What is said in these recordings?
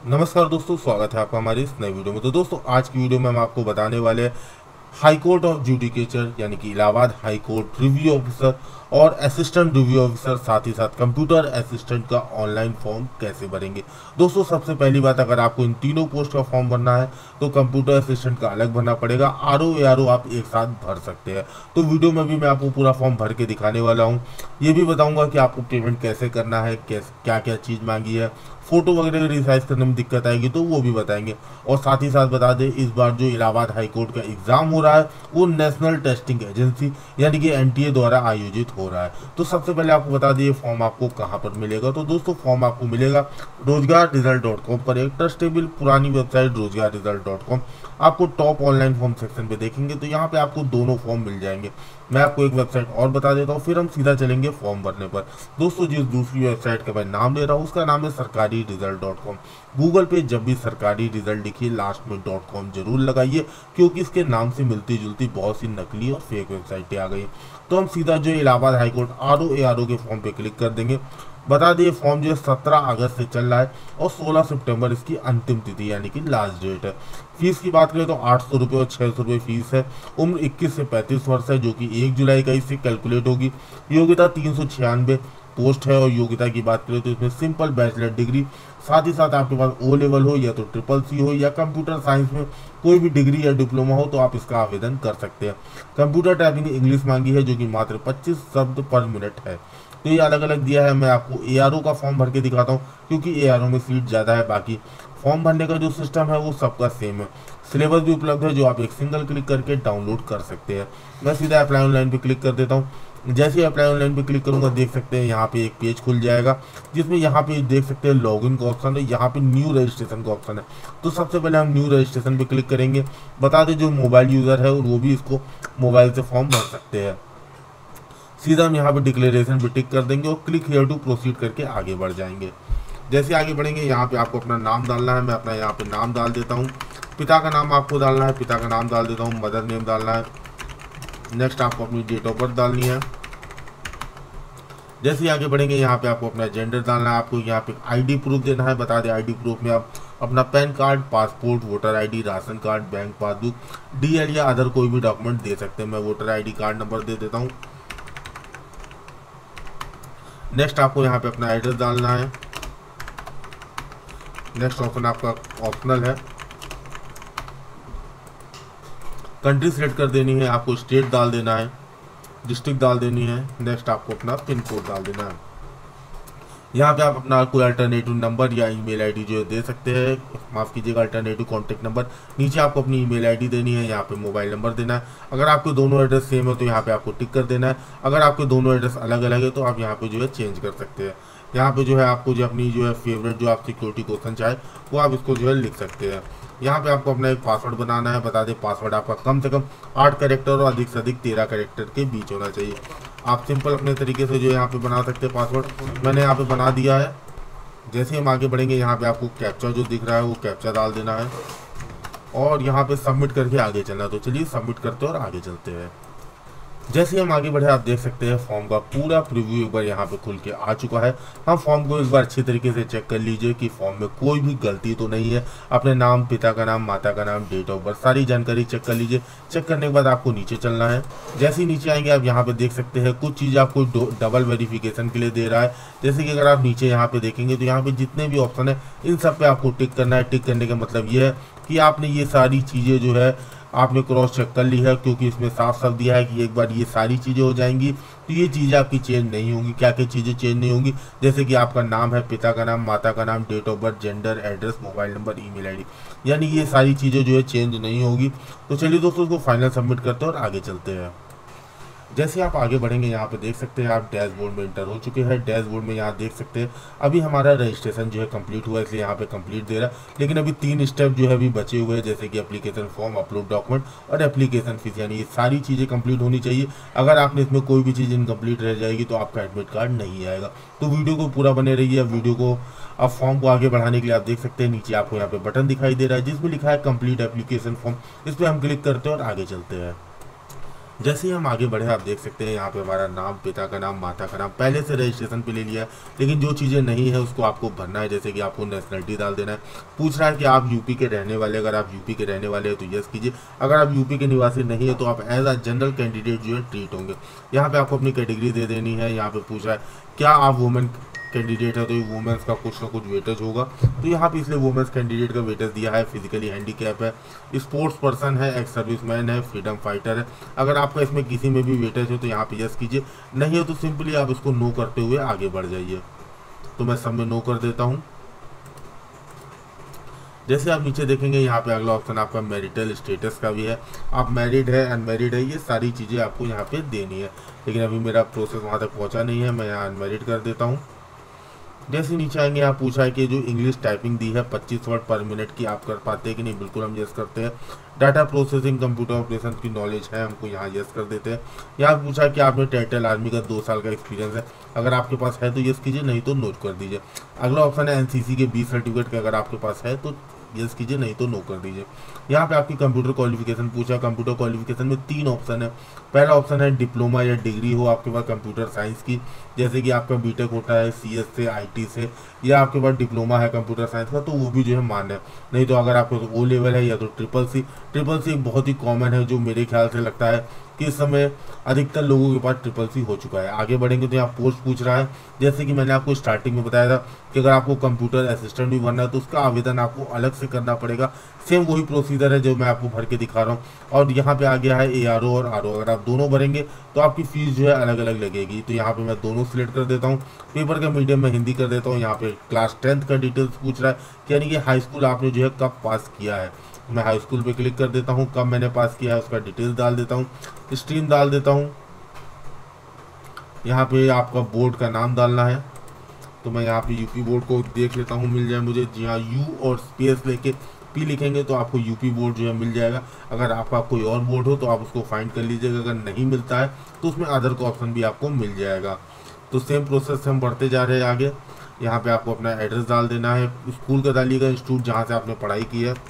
नमस्कार दोस्तों, स्वागत है आपका हमारी इस नई वीडियो में। तो दोस्तों, आज की वीडियो में हम आपको बताने वाले हैं हाई कोर्ट ऑफ जुडिकेचर यानी कि Allahabad high court review officer और असिस्टेंट रिव्यू ऑफिसर, साथ ही साथ कंप्यूटर असिस्टेंट का ऑनलाइन फॉर्म कैसे भरेंगे। दोस्तों, सबसे पहली बात, अगर आपको इन तीनों पोस्ट का फॉर्म भरना है तो कंप्यूटर असिस्टेंट का अलग भरना पड़ेगा। आरओ एआरओ आप एक साथ भर सकते हैं। तो वीडियो में भी मैं आपको पूरा फॉर्म भर के दिखाने वाला हूँ। ये भी बताऊंगा कि आपको पेमेंट कैसे करना है, क्या क्या चीज़ मांगी है, फोटो वगैरह रिसाइज करने में दिक्कत आएगी तो वो भी बताएंगे। और साथ ही साथ बता दें, इस बार जो इलाहाबाद हाई कोर्ट का एग्जाम हो रहा है वो नेशनल टेस्टिंग एजेंसी यानी कि एनटीए द्वारा आयोजित हो रहा है। तो सबसे पहले आपको बता दें फॉर्म आपको कहाँ पर मिलेगा। तो दोस्तों, फॉर्म आपको मिलेगा रोजगार-रिजल्ट.com पर, एक ट्रस्टेबल पुरानी वेबसाइट रोजगार-रिजल्ट.com। आपको टॉप ऑनलाइन फॉर्म सेक्शन पे देखेंगे तो यहाँ पे आपको दोनों फॉर्म मिल जाएंगे। मैं आपको एक वेबसाइट और बता देता हूँ, फिर हम सीधा चलेंगे फॉर्म भरने पर। दोस्तों, जिस दूसरी वेबसाइट का मैं नाम ले रहा हूँ उसका नाम है सरकारी-रिजल्ट.com। गूगल पे जब भी सरकारी रिजल्ट लिखिए लास्ट में .com जरूर लगाइए, क्योंकि इसके नाम से मिलती जुलती बहुत सी नकली और फेक वेबसाइटें आ गई। तो हम सीधा जो इलाहाबाद हाईकोर्ट आरओ एआरओ के फॉर्म पे क्लिक कर देंगे। बता दिए फॉर्म जो है 17 अगस्त से चल रहा है और 16 सितंबर इसकी अंतिम तिथि यानी कि लास्ट डेट है। फीस की बात करें तो 800 रुपये और 600 रुपये फीस है। उम्र 21 से 35 वर्ष है, जो कि 1 जुलाई का इससे कैलकुलेट होगी। योग्यता 396 पोस्ट है और योग्यता की बात करें तो इसमें सिंपल बैचलर डिग्री, साथ ही साथ आपके पास ओ लेवल हो या तो ट्रिपल-सी हो या कंप्यूटर साइंस में कोई भी डिग्री या डिप्लोमा हो तो आप इसका आवेदन कर सकते हैं। कंप्यूटर टाइपिंग इंग्लिश मांगी है, जो कि मात्र 25 शब्द पर मिनट है। तो ये अलग अलग दिया है। मैं आपको एआरओ का फॉर्म भर के दिखाता हूँ, क्योंकि एआरओ में सीट ज़्यादा है। बाकी फॉर्म भरने का जो सिस्टम है वो सबका सेम है। सिलेबस भी उपलब्ध है, जो आप एक सिंगल क्लिक करके डाउनलोड कर सकते हैं। मैं सीधा अप्लाई ऑनलाइन पे क्लिक कर देता हूँ। जैसे ही अप्लाई ऑनलाइन पे क्लिक करूंगा, देख सकते हैं यहाँ पे एक पेज खुल जाएगा, जिसमें यहाँ पे देख सकते हैं लॉगिन का ऑप्शन है, यहाँ पे न्यू रजिस्ट्रेशन का ऑप्शन है। तो सबसे पहले हम न्यू रजिस्ट्रेशन पे क्लिक करेंगे। बता दें जो मोबाइल यूज़र है वो भी इसको मोबाइल से फॉर्म भर सकते हैं। सीधा हम यहाँ पे डिक्लेरेशन पे टिक कर देंगे और क्लिक हियर टू प्रोसीड करके आगे बढ़ जाएंगे। जैसे आगे बढ़ेंगे, यहाँ पे आपको अपना नाम डालना है। मैं अपना यहाँ पे नाम डाल देता हूँ। पिता का नाम आपको डालना है, पिता का नाम डाल देता हूँ। मदर नेम डालना है। नेक्स्ट आपको अपनी डेट ऑफ बर्थ डालनी है। जैसे ही आगे बढ़ेंगे, यहाँ पे आपको अपना जेंडर डालना है। आपको यहाँ पे आईडी प्रूफ देना है। बता दें आईडी प्रूफ में आप अपना pan card, passport, voter ID, ration card, bank passbook, D L या अदर कोई भी डॉक्यूमेंट दे सकते हैं। मैं वोटर आईडी कार्ड नंबर दे देता हूँ। नेक्स्ट आपको यहाँ पे अपना एड्रेस डालना है। नेक्स्ट ऑप्शन आपका ऑप्शनल है। कंट्री सिलेक्ट कर देनी है, आपको स्टेट डाल देना है, डिस्ट्रिक्ट डाल देनी है। नेक्स्ट आपको अपना पिन कोड डाल देना है। यहाँ पे आप अपना कोई अल्टरनेटिव नंबर या ईमेल आईडी जो है दे सकते हैं, माफ़ कीजिएगा अल्टरनेटिव कॉन्टैक्ट नंबर। नीचे आपको अपनी ईमेल आईडी देनी है, यहाँ पे मोबाइल नंबर देना है। अगर आपके दोनों एड्रेस सेम है तो यहाँ पे आपको टिक कर देना है। अगर आपके दोनों एड्रेस अलग अलग है तो आप यहाँ पे जो है चेंज कर सकते हैं। यहाँ पे जो है आपको जो अपनी जो है फेवरेट जो आप सिक्योरिटी क्वेश्चन चाहे वो आप इसको जो है लिख सकते हैं। यहाँ पे आपको अपना एक पासवर्ड बनाना है। बता दें पासवर्ड आपका कम से कम 8 कैरेक्टर और अधिक से अधिक 13 कैरेक्टर के बीच होना चाहिए। आप सिंपल अपने तरीके से जो यहाँ पे बना सकते हैं पासवर्ड। मैंने यहाँ पे बना दिया है। जैसे हम आगे बढ़ेंगे, यहाँ पे आपको कैप्चा जो दिख रहा है वो कैप्चा डाल देना है और यहाँ पे सबमिट करके आगे चलना। तो चलिए सबमिट करते हैं और आगे चलते हैं। जैसे हम आगे बढ़े, आप देख सकते हैं फॉर्म का पूरा प्रीव्यू एक बार यहाँ पे खुल के आ चुका है। हम फॉर्म को एक बार अच्छी तरीके से चेक कर लीजिए कि फॉर्म में कोई भी गलती तो नहीं है। अपने नाम, पिता का नाम, माता का नाम, डेट ऑफ बर्थ, सारी जानकारी चेक कर लीजिए। चेक करने के बाद आपको नीचे चलना है। जैसे ही नीचे आएंगे, आप यहाँ पे देख सकते हैं कुछ चीज़ आपको डबल वेरिफिकेशन के लिए दे रहा है। जैसे कि अगर आप नीचे यहाँ पे देखेंगे तो यहाँ पे जितने भी ऑप्शन है इन सब पे आपको टिक करना है। टिक करने का मतलब ये है कि आपने ये सारी चीज़ें जो है आपने क्रॉस चेक कर ली है, क्योंकि इसमें साफ साफ दिया है कि एक बार ये सारी चीज़ें हो जाएंगी तो ये चीज़ें आपकी चेंज नहीं होंगी। क्या क्या चीज़ें चेंज नहीं होंगी, जैसे कि आपका नाम है, पिता का नाम, माता का नाम, date of birth, gender, address, mobile number, email ID, यानी ये सारी चीज़ें जो है चेंज नहीं होगी। तो चलिए दोस्तों, इसको फाइनल सबमिट करते हैं और आगे चलते हैं। जैसे आप आगे बढ़ेंगे, यहाँ पे देख सकते हैं आप डैशबोर्ड में इंटर हो चुके हैं। डैशबोर्ड में यहाँ देख सकते हैं अभी हमारा रजिस्ट्रेशन जो है कंप्लीट हुआ है, इसलिए यहाँ पे कंप्लीट दे रहा है। लेकिन अभी 3 स्टेप जो है अभी बचे हुए हैं, जैसे कि एप्लीकेशन फॉर्म, अपलोड डॉक्यूमेंट और एप्लीकेशन फीस, यानी ये सारी चीज़ें कंप्लीट होनी चाहिए। अगर आपने इसमें कोई भी चीज़ इनकम्प्लीट रह जाएगी तो आपका एडमिट कार्ड नहीं आएगा। तो वीडियो को पूरा बने रहिए। अब वीडियो को अब फॉर्म को आगे बढ़ाने के लिए आप देख सकते हैं नीचे आपको यहाँ पे बटन दिखाई दे रहा है जिसमें लिखा है कंप्लीट एप्लीकेशन फॉर्म। इस पर हम क्लिक करते हैं और आगे चलते हैं। जैसे ही हम आगे बढ़े आप देख सकते हैं यहाँ पे हमारा नाम, पिता का नाम, माता का नाम पहले से रजिस्ट्रेशन पे ले लिया है, लेकिन जो चीज़ें नहीं है उसको आपको भरना है। जैसे कि आपको नेशनलिटी डाल देना है। पूछ रहा है कि आप यूपी के रहने वाले, अगर आप यूपी के रहने वाले हैं तो यस कीजिए। अगर आप यूपी के निवासी नहीं है तो आप एज अ जनरल कैंडिडेट जो है ट्रीट होंगे। यहाँ पे आपको अपनी कैटेगरी दे देनी है। यहाँ पे पूछ रहा है क्या आप वुमेन कैंडिडेट है, तो ये वुमेन्स का कुछ ना कुछ वेटेज होगा, तो यहाँ पे इसलिए वुमेन्स कैंडिडेट का वेटेज दिया है। फिजिकली हैंडीकैप है, स्पोर्ट्स पर्सन है, एक्स सर्विसमैन है, फ्रीडम फाइटर है। अगर आपका इसमें किसी में भी वेटेज हो तो यहाँ पे यस कीजिए, नहीं है तो सिंपली आप इसको नो करते हुए आगे बढ़ जाइए। तो मैं सब में नो कर देता हूँ। जैसे आप नीचे देखेंगे यहाँ पे अगला ऑप्शन आपका मैरिटल स्टेटस का भी है। आप मैरिड है, अनमैरिड है, ये सारी चीज़ें आपको यहाँ पे देनी है। लेकिन अभी मेरा प्रोसेस वहाँ तक पहुँचा नहीं है, मैं यहाँ अनमैरिड कर देता हूँ। जैसे नीचे आएंगे यहाँ पूछा है कि जो इंग्लिश टाइपिंग दी है 25 वर्ड पर मिनट की आप कर पाते हैं कि नहीं, बिल्कुल हम यस करते हैं। डाटा प्रोसेसिंग, कंप्यूटर ऑपरेशन की नॉलेज है, हमको यहाँ यस कर देते हैं। यहाँ पूछा है कि आपने टेरिटोरियल आर्मी का 2 साल का एक्सपीरियंस है, अगर आपके पास है तो यस कीजिए, नहीं तो नो कर दीजिए। अगला ऑप्शन है एनसीसी के 20 सर्टिफिकेट का, अगर आपके पास है तो यस कीजिए, नहीं तो नो कर दीजिए। यहाँ पे आपकी कंप्यूटर क्वालिफिकेशन पूछा। कंप्यूटर क्वालिफिकेशन में 3 ऑप्शन है। पहला ऑप्शन है डिप्लोमा या डिग्री हो आपके पास कंप्यूटर साइंस की, जैसे कि आपका बीटेक होता है सीएस से, आईटी से, या आपके पास डिप्लोमा है कंप्यूटर साइंस का, तो वो भी जो है मान्य है। नहीं तो अगर आपके ओ लेवल है या तो ट्रिपल सी एक बहुत ही कॉमन है, जो मेरे ख्याल से लगता है कि इस समय अधिकतर लोगों के पास ट्रिपल सी हो चुका है। आगे बढ़ेंगे तो यहाँ पोस्ट पूछ रहा है, जैसे कि मैंने आपको स्टार्टिंग में बताया था कि अगर आपको कंप्यूटर असिस्टेंट भी बनना है तो उसका आवेदन आपको अलग से करना पड़ेगा। सेम वही प्रोसीजर है जो मैं आपको भर के दिखा रहा हूँ। और यहाँ पे आ गया है एआरओ और आरओ, अगर आप दोनों भरेंगे तो आपकी फीस जो है अलग अलग लगेगी। तो यहाँ पे मैं दोनों सिलेक्ट कर देता हूँ। पेपर का मीडियम में हिंदी कर देता हूँ। यहाँ पे क्लास 10th का डिटेल्स पूछ रहा है, यानी कि हाई स्कूल आपने जो है कब पास किया है। मैं हाई स्कूल पे क्लिक कर देता हूँ, कब मैंने पास किया है उसका डिटेल्स डाल देता हूँ, स्ट्रीम डाल देता हूँ। यहाँ पे आपका बोर्ड का नाम डालना है, तो मैं यहाँ पे यूपी बोर्ड को देख लेता हूँ, मिल जाए मुझे। जी हाँ, यू और स्पेस लेके पी लिखेंगे तो आपको यूपी बोर्ड जो है मिल जाएगा। अगर आपका कोई और बोर्ड हो तो आप उसको फाइंड कर लीजिएगा, अगर नहीं मिलता है तो उसमें अदर का ऑप्शन भी आपको मिल जाएगा। तो सेम प्रोसेस से हम बढ़ते जा रहे हैं आगे। यहाँ पे आपको अपना एड्रेस डाल देना है, स्कूल का डालिएगा, इंस्टीट्यूट जहाँ से आपने पढ़ाई की है।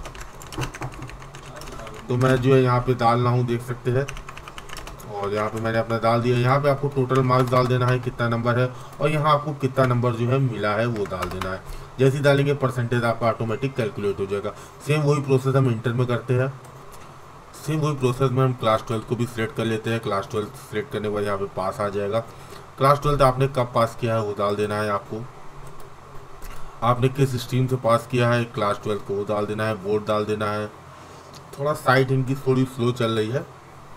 तो मैं जो है यहाँ पे डाल रहा हूँ, देख सकते हैं, और यहाँ पे मैंने अपना डाल दिया। यहाँ पे आपको टोटल मार्क्स डाल देना है, कितना नंबर है, और यहाँ आपको कितना नंबर जो है मिला है वो डाल देना है। जैसे ही डालेंगे परसेंटेज आपका ऑटोमेटिक कैलकुलेट हो जाएगा। सेम वही प्रोसेस हम इंटर में करते हैं। सेम वही प्रोसेस में हम क्लास 12 को भी सिलेक्ट कर लेते हैं। क्लास 12 सिलेक्ट करने के बाद यहाँ पे पास आ जाएगा। क्लास 12 आपने कब पास किया है वो डाल देना है आपको। आपने किस स्ट्रीम से पास किया है क्लास 12 को वो डाल देना है, बोर्ड डाल देना है। थोड़ा साइट इनकी थोड़ी स्लो चल रही है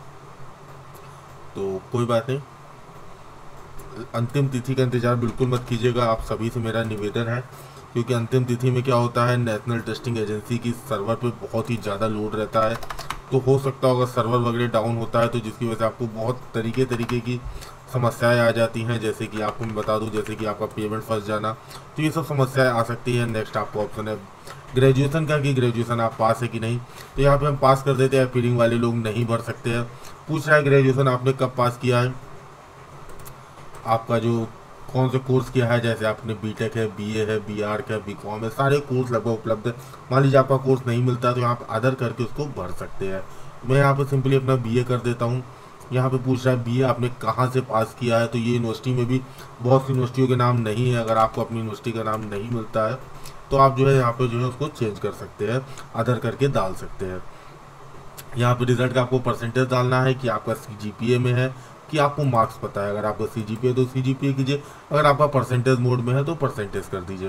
तो कोई बात नहीं। अंतिम तिथि का इंतजार बिल्कुल मत कीजिएगा, आप सभी से मेरा निवेदन है, क्योंकि अंतिम तिथि में क्या होता है, नेशनल टेस्टिंग एजेंसी की सर्वर पे बहुत ही ज़्यादा लोड रहता है। तो हो सकता होगा सर्वर वगैरह डाउन होता है, तो जिसकी वजह से आपको बहुत तरीके की समस्याएं आ जाती हैं। जैसे कि आपको मैं बता दूं, जैसे कि आपका पेमेंट फंस जाना, तो ये सब समस्याएं आ सकती है। नेक्स्ट आपको ऑप्शन है ग्रेजुएशन का, कि ग्रेजुएशन आप पास है कि नहीं। तो यहाँ पे हम पास कर देते हैं, फीलिंग वाले लोग नहीं भर सकते हैं। पूछ रहा है ग्रेजुएशन आपने कब पास किया है, आपका जो कौन से कोर्स किया है, जैसे आपने बीटेक है, बीए है, बीआर है, बीकॉम है, सारे कोर्स लगभग उपलब्ध है। मान लीजिए आपका कोर्स नहीं मिलता तो यहाँ पर अदर करके उसको भर सकते हैं। मैं यहाँ पर सिंपली अपना बीए कर देता हूँ। यहाँ पे पूछ रहा है बीए आपने कहाँ से पास किया है, तो ये यूनिवर्सिटी में भी बहुत सी यूनिवर्सिटियों के नाम नहीं है। अगर आपको अपनी यूनिवर्सिटी का नाम नहीं मिलता है तो आप जो है यहाँ पे जो है उसको चेंज कर सकते हैं, अदर करके डाल सकते हैं। यहाँ पे रिजल्ट का आपको परसेंटेज डालना है कि आपका सीजीपीए में है कि आपको मार्क्स पता है। अगर आपका सीजीपीए तो सीजीपीए कीजिए, अगर आपका परसेंटेज मोड में है तो परसेंटेज कर दीजिए।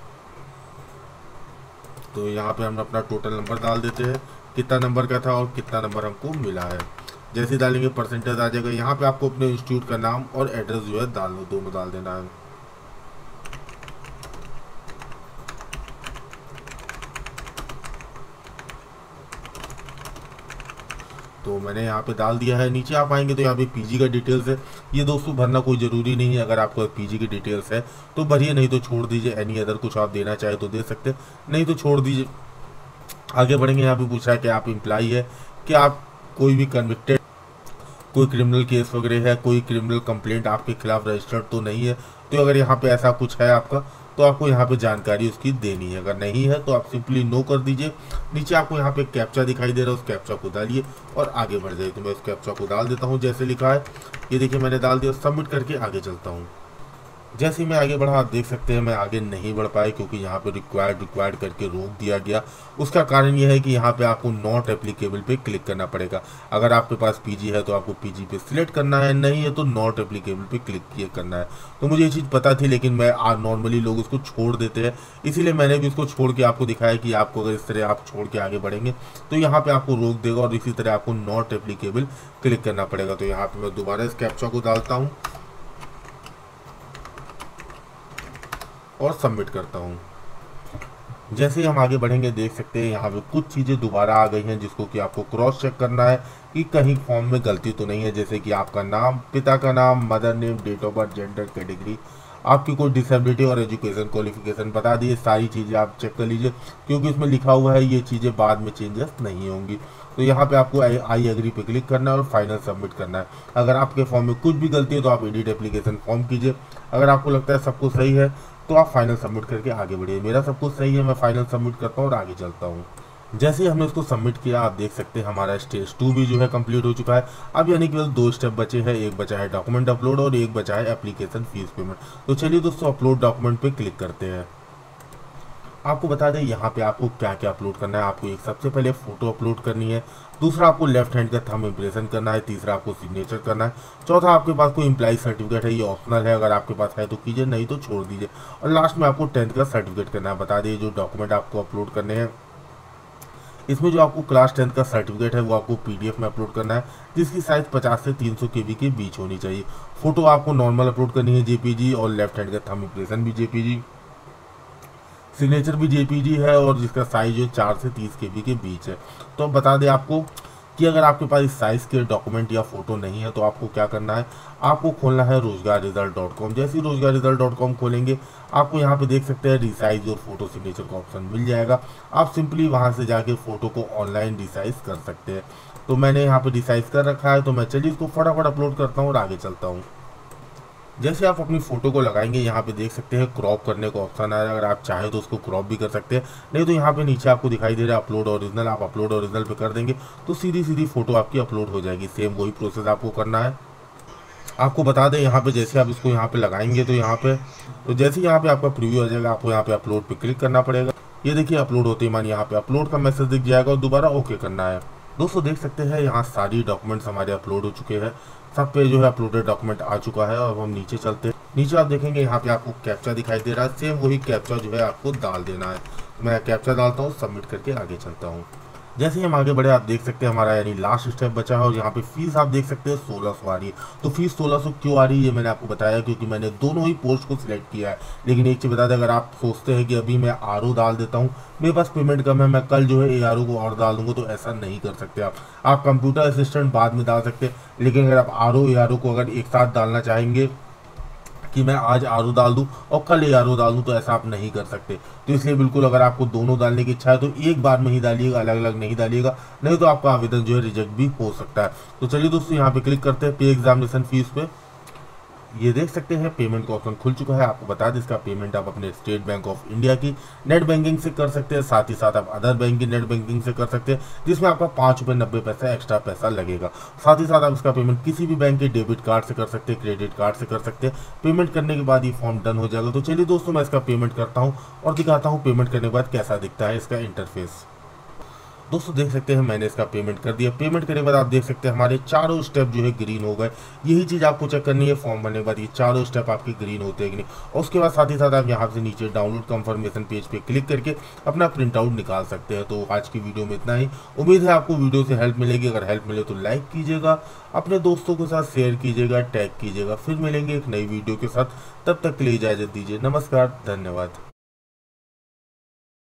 तो यहाँ पे हम अपना टोटल नंबर डाल देते हैं, कितना नंबर का था और कितना नंबर हमको मिला है। जैसे डालेंगे परसेंटेज आ जाएगा। यहाँ पे आपको अपने इंस्टीट्यूट का नाम और एड्रेस जो है दोनों डाल देना है। तो मैंने यहाँ पे डाल दिया है। नीचे आप आएंगे तो यहाँ पे पीजी का डिटेल्स है, ये दोस्तों भरना कोई ज़रूरी नहीं है। अगर आपको पीजी की डिटेल्स है तो भरिए, नहीं तो छोड़ दीजिए। एनी अदर कुछ आप देना चाहे तो दे सकते, नहीं तो छोड़ दीजिए। आगे बढ़ेंगे। यहाँ पे पूछा है कि आप एम्प्लॉई है, कि आप कोई भी कन्विक्टेड, कोई क्रिमिनल केस वगैरह है, कोई क्रिमिनल कंप्लेंट आपके खिलाफ रजिस्टर्ड तो नहीं है। तो अगर यहाँ पे ऐसा कुछ है आपका तो आपको यहाँ पे जानकारी उसकी देनी है। अगर नहीं है तो आप सिंपली नो कर दीजिए। नीचे आपको यहाँ पे कैप्चा दिखाई दे रहा है, उस कैप्चा को डालिए और आगे बढ़ जाइए। तो मैं उस कैप्चा को डाल देता हूँ जैसे लिखा है, ये देखिए मैंने डाल दिया। सबमिट करके आगे चलता हूँ। जैसे ही मैं आगे बढ़ा, आप देख सकते हैं मैं आगे नहीं बढ़ पाया क्योंकि यहाँ पे रिक्वायर्ड करके रोक दिया गया। उसका कारण यह है कि यहाँ पे आपको नॉट एप्लीकेबल पे क्लिक करना पड़ेगा। अगर आपके पास पीजी है तो आपको पीजी पे सिलेक्ट करना है, नहीं है तो नॉट एप्लीकेबल पे क्लिक करना है। तो मुझे ये चीज़ पता थी, लेकिन मैं नॉर्मली लोग इसको छोड़ देते हैं, इसीलिए मैंने भी इसको छोड़ के आपको दिखाया कि आपको अगर इस तरह आप छोड़ के आगे बढ़ेंगे तो यहाँ पे आपको रोक देगा और इसी तरह आपको नॉट एप्लीकेबल क्लिक करना पड़ेगा। तो यहाँ पे मैं दोबारा इस कैप्चा को डालता हूँ और सबमिट करता हूं। जैसे ही हम आगे बढ़ेंगे देख सकते हैं यहाँ पे कुछ चीज़ें दोबारा आ गई हैं जिसको कि आपको क्रॉस चेक करना है कि कहीं फॉर्म में गलती तो नहीं है। जैसे कि आपका नाम, पिता का नाम, mother name, date of birth, gender, category, आपकी कोई डिसेबिलिटी और एजुकेशन क्वालिफिकेशन बता दिए। सारी चीज़ें आप चेक कर लीजिए क्योंकि इसमें लिखा हुआ है ये चीज़ें बाद में चेंजेस नहीं होंगी। तो यहाँ पे आपको आई एग्री पे क्लिक करना है और फाइनल सबमिट करना है। अगर आपके फॉर्म में कुछ भी गलती है तो आप एडिट एप्लीकेशन फॉर्म कीजिए। अगर आपको लगता है सब कुछ सही है तो आप फाइनल सबमिट करके आगे बढ़िए। मेरा सब कुछ सही है, मैं फाइनल सबमिट करता हूँ और आगे चलता हूँ। जैसे ही हमने इसको सबमिट किया, आप देख सकते हैं हमारा स्टेज 2 भी जो है कंप्लीट हो चुका है। अब यानी केवल 2 स्टेप बचे हैं, एक बचा है डॉक्यूमेंट अपलोड और एक बचा है एप्लीकेशन फीस पेमेंट। तो चलिए दोस्तों अपलोड डॉक्यूमेंट पे क्लिक करते हैं। आपको बता दें यहाँ पे आपको क्या क्या अपलोड करना है। आपको एक सबसे पहले फोटो अपलोड करनी है, दूसरा आपको लेफ्ट हैंड का थंब इंप्रेशन करना है, तीसरा आपको सिग्नेचर करना है, चौथा आपके पास कोई एम्प्लॉय सर्टिफिकेट है, ये ऑप्शनल है, अगर आपके पास है तो कीजिए, नहीं तो छोड़ दीजिए, और लास्ट में आपको 10th का सर्टिफिकेट करना है। बता दें जो डॉक्यूमेंट आपको अपलोड करने हैं, इसमें जो आपको क्लास 10th का सर्टिफिकेट है वो आपको PDF में अपलोड करना है, जिसकी साइज 50 से 300 KB के बीच होनी चाहिए। फोटो आपको नॉर्मल अपलोड करनी है JPG, और लेफ्ट हैंड का थंब इंप्रेशन भी JPG, सिग्नेचर भी JPG है, और जिसका साइज जो 4 से 30 KB के बीच है। तो बता दें आपको कि अगर आपके पास इस साइज़ के डॉक्यूमेंट या फोटो नहीं है तो आपको क्या करना है, आपको खोलना है रोजगाररिजल्ट.com। जैसे ही रोजगाररिजल्ट.com खोलेंगे आपको यहाँ पे देख सकते हैं रिसाइज और फोटो सिग्नेचर का ऑप्शन मिल जाएगा। आप सिंपली वहाँ से जाके फोटो को ऑनलाइन रिसाइज कर सकते हैं। तो मैंने यहाँ पे रिसाइज कर रखा है, तो मैं चलिए इसको फटाफट अपलोड करता हूँ और आगे चलता हूँ। जैसे आप अपनी फोटो को लगाएंगे यहाँ पे देख सकते हैं क्रॉप करने का ऑप्शन है। अगर आप चाहें तो उसको क्रॉप भी कर सकते हैं, नहीं तो यहाँ पे नीचे आपको दिखाई दे रहा है अपलोड ओरिजिनल। आप अपलोड ओरिजिनल पे कर देंगे तो सीधी फोटो आपकी अपलोड हो जाएगी। सेम वही प्रोसेस आपको करना है। आपको बता दें यहाँ पे जैसे आप इसको यहाँ पे लगाएंगे तो यहाँ पे जैसे यहाँ पे आपका प्रीव्यू आ जाएगा, आपको यहाँ पे अपलोड पे क्लिक करना पड़ेगा। ये देखिए अपलोड होते ही मान यहाँ पे अपलोड का मैसेज दिख जाएगा और दोबारा ओके करना है। दोस्तों देख सकते हैं यहाँ सारी डॉक्यूमेंट्स हमारे अपलोड हो चुके हैं, सब पे जो है अपलोडेड डॉक्यूमेंट आ चुका है। और हम नीचे चलते हैं। नीचे आप देखेंगे यहाँ पे आपको कैप्चा दिखाई दे रहा है, सेम वही कैप्चा जो है आपको डाल देना है। मैं कैप्चा डालता हूँ, सबमिट करके आगे चलता हूँ। जैसे ही हम आगे बढ़े आप देख सकते हैं हमारा यानी लास्ट स्टेप बचा है, और यहाँ पे फीस आप देख सकते हैं 1600 आ रही है। तो फीस 1600 क्यों आ रही है ये मैंने आपको बताया क्योंकि मैंने दोनों ही पोस्ट को सिलेक्ट किया है। लेकिन एक चीज़ बता दें, अगर आप सोचते हैं कि अभी मैं RO डाल देता हूँ, मेरे पास पेमेंट कम है, मैं कल जो है ARO को और डाल दूंगा, तो ऐसा नहीं कर सकते आप कंप्यूटर असिस्टेंट बाद में डाल सकते हैं। लेकिन अगर आप RO ARO को अगर एक साथ डालना चाहेंगे कि मैं आज RO डाल दूं और कल ARO डाल दूं, तो ऐसा आप नहीं कर सकते। तो इसलिए बिल्कुल अगर आपको दोनों डालने की इच्छा है तो एक बार में ही डालिएगा, अलग अलग नहीं डालिएगा, नहीं तो आपका आवेदन जो है रिजेक्ट भी हो सकता है। तो चलिए दोस्तों यहाँ पे क्लिक करते हैं पे एग्जामिनेशन फीस पे। ये देख सकते हैं पेमेंट का ऑप्शन खुल चुका है। आपको बता दें इसका पेमेंट आप अपने स्टेट बैंक ऑफ इंडिया की नेट बैंकिंग से कर सकते हैं, साथ ही साथ आप अदर बैंक की नेट बैंकिंग से कर सकते हैं, जिसमें आपका 5 रुपये 90 पैसा एक्स्ट्रा पैसा लगेगा। साथ ही साथ आप इसका पेमेंट किसी भी बैंक के डेबिट कार्ड से कर सकते हैं, क्रेडिट कार्ड से कर सकते हैं। पेमेंट करने के बाद ये फॉर्म डन हो जाएगा। तो चलिए दोस्तों मैं इसका पेमेंट करता हूँ और दिखाता हूँ पेमेंट करने के बाद कैसा दिखता है इसका इंटरफेस। दोस्तों देख सकते हैं मैंने इसका पेमेंट कर दिया। पेमेंट करने के बाद आप देख सकते हैं हमारे चारों स्टेप जो है ग्रीन हो गए। यही चीज़ आपको चेक करनी है फॉर्म बनने के बाद, ये चारों स्टेप आपके ग्रीन होते हैं कि नहीं। और उसके बाद साथ ही साथ आप यहाँ से नीचे डाउनलोड कंफर्मेशन पेज पे क्लिक करके अपना प्रिंट आउट निकाल सकते हैं। तो आज की वीडियो में इतना ही। उम्मीद है आपको वीडियो से हेल्प मिलेगी। अगर हेल्प मिले तो लाइक कीजिएगा, अपने दोस्तों के साथ शेयर कीजिएगा, टैग कीजिएगा। फिर मिलेंगे एक नई वीडियो के साथ, तब तक के लिए इजाज़त दीजिए। नमस्कार, धन्यवाद।